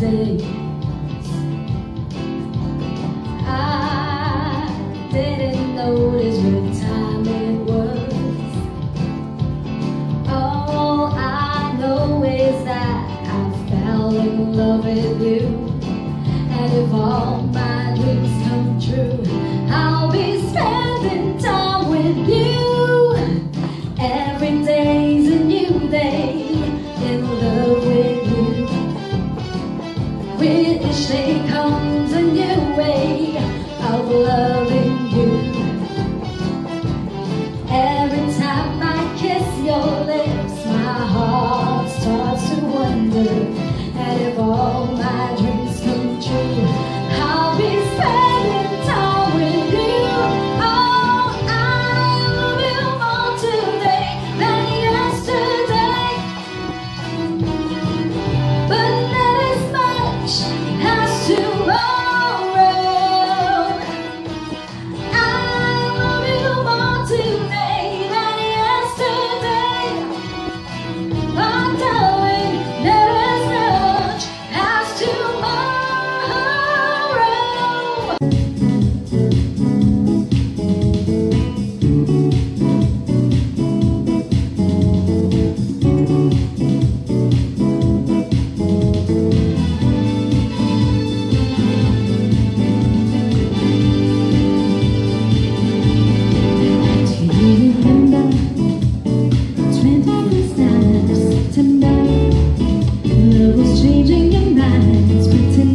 days. I didn't notice what time it was. All I know is that I fell in love with you. And if all my dreams come true, I'll be spending time with you. Every day's a new day in love with you. With each day comes a new way of loving you. Every time I kiss your lips, my heart starts to wonder. And if all my dreams come true, I'll be spending time with you. Oh, I love you more today than yesterday, but not as much as tomorrow. I love you more today than yesterday, but darling, not as much as tomorrow. Do you remember 21st night of September? Love was changing your minds, pretending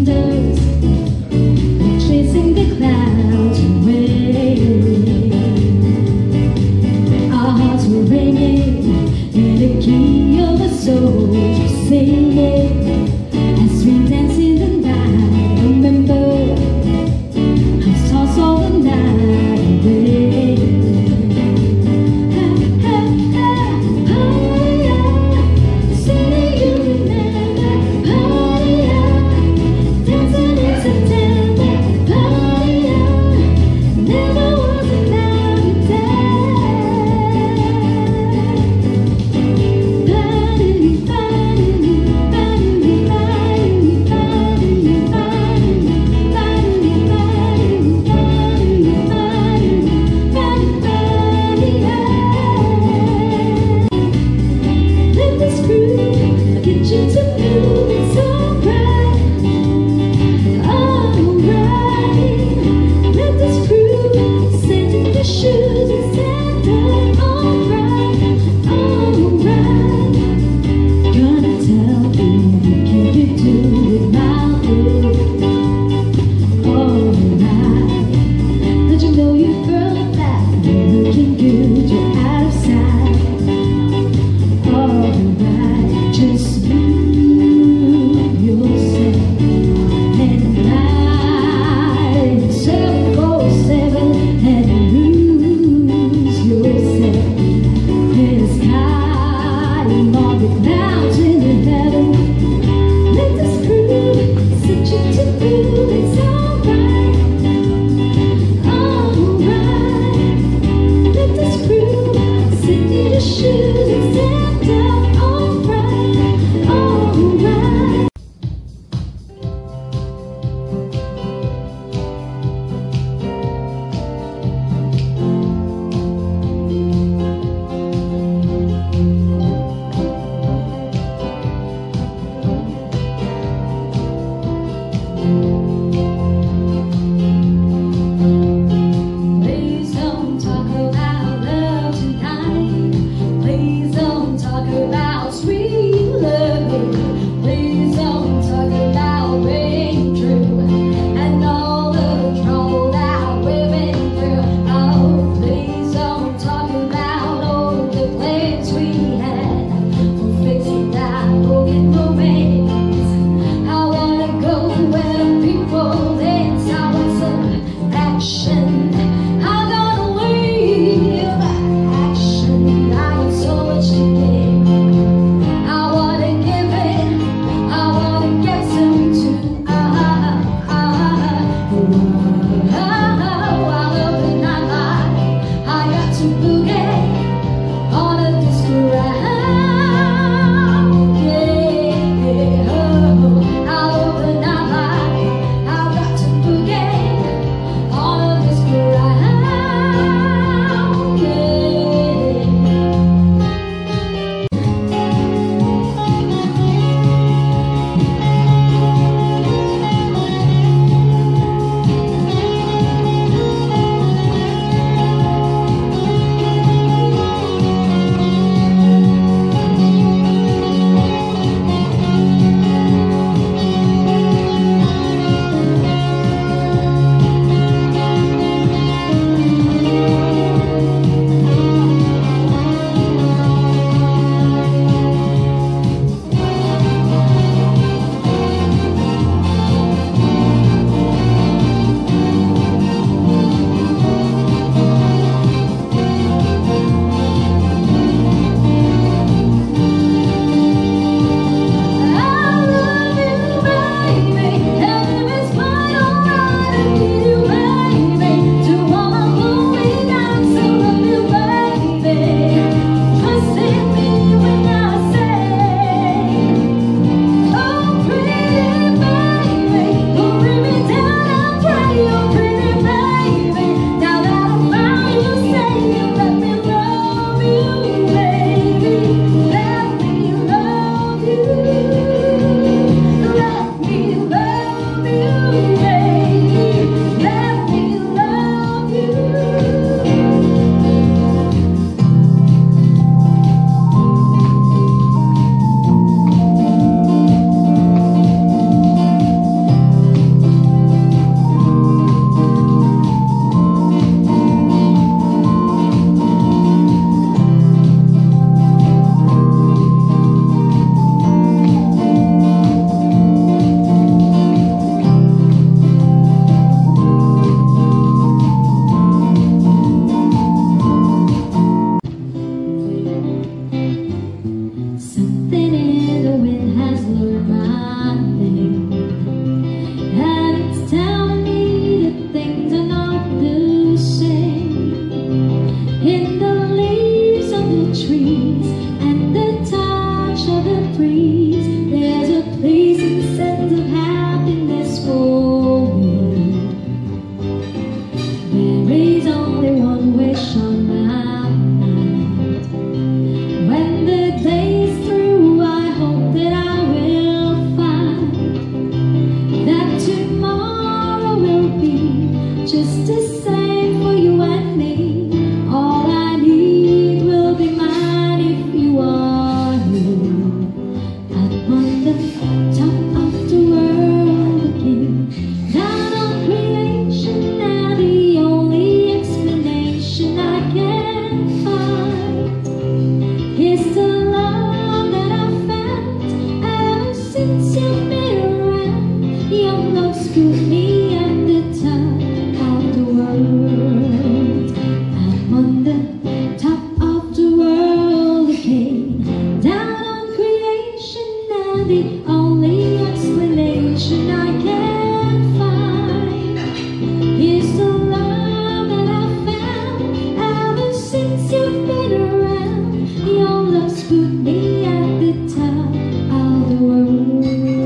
put me at the top of the world. I'm on the top of the world again, down on creation, and the only explanation I can find is the love that I found ever since you've been around. Your love's put me at the top of the world.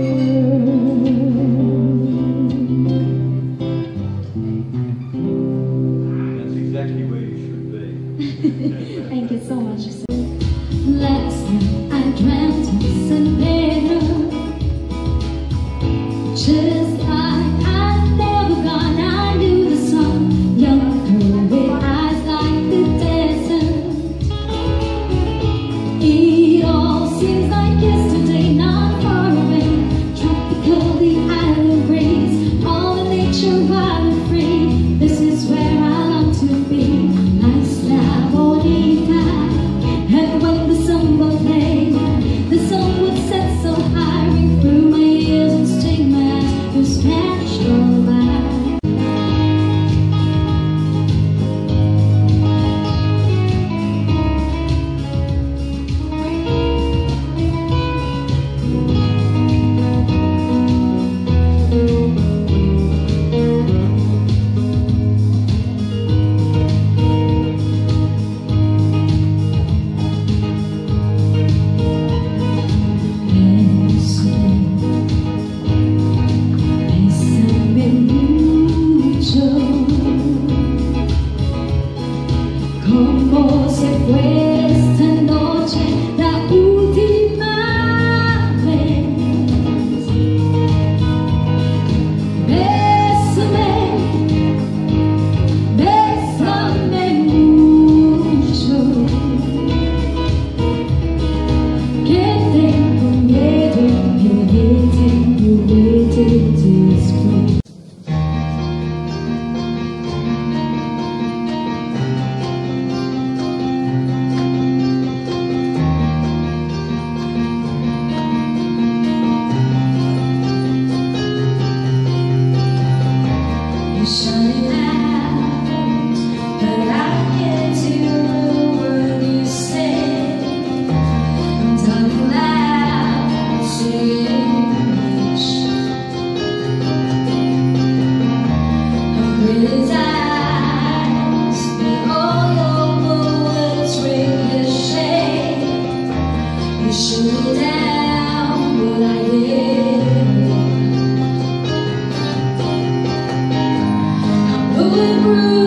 That's exactly where you should be. Thank you so much. Last night I dreamt of San Pedro, just like I'd never gone. I knew the song, young girl with eyes like the desert. It all seems like yesterday, not far away. Tropical, the island breeze, all the nature wild and free. This is where I long to be. Isla Bonita. And when the sun would play, the sun would set so high, ring through my ears and sting my eyes through Spanish lullaby. Bésame mucho, como se fue esta noche la última vez. Bésame, bésame mucho, que tengo miedo, que tengo miedo después. You're shining out, but I can't hear a word you say. I'm talking loud to you. I'll criticize, behold your bullets ricochet. You shoot me down, but I hear. I'm bulletproof.